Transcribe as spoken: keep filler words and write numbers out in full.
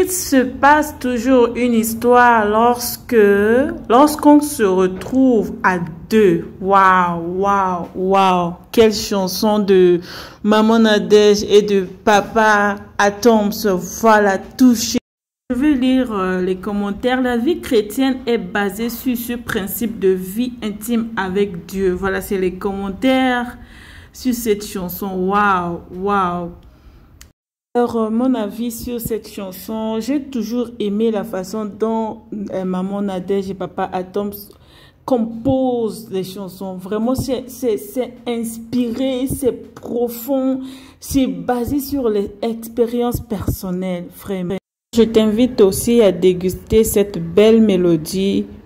Il se passe toujours une histoire lorsque, lorsqu'on se retrouve à deux. Waouh, waouh, waouh. Quelle chanson de Maman Nadège et de Papa Atoms. Voilà, touché. Je vais lire euh, les commentaires. La vie chrétienne est basée sur ce principe de vie intime avec Dieu. Voilà, c'est les commentaires sur cette chanson. Waouh, waouh. Alors, euh, mon avis sur cette chanson, j'ai toujours aimé la façon dont euh, Maman Nadège et Papa Atoms composent les chansons. Vraiment, c'est c'est inspiré, c'est profond, c'est basé sur les expériences personnelles, vraiment. Je t'invite aussi à déguster cette belle mélodie